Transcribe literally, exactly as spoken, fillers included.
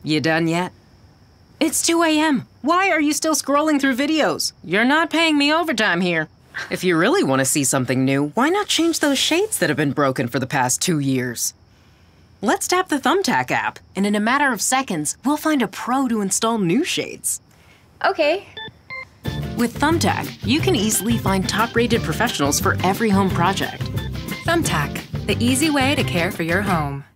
You done yet? It's two A M Why are you still scrolling through videos? You're not paying me overtime here. If you really want to see something new, why not change those shades that have been broken for the past two years? Let's tap the Thumbtack app, and in a matter of seconds, we'll find a pro to install new shades. Okay. With Thumbtack, you can easily find top-rated professionals for every home project. Thumbtack, the easy way to care for your home.